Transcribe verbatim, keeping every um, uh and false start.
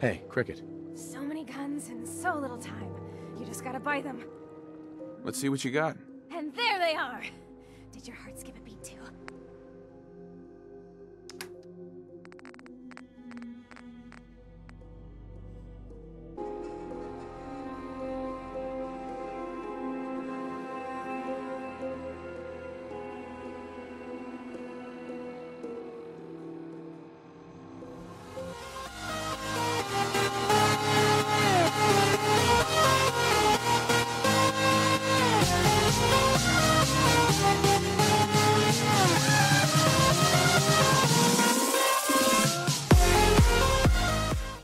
Hey, Cricket. So many guns and so little time. You just gotta buy them. Let's see what you got. And there they are! Did your heart skip a beat too?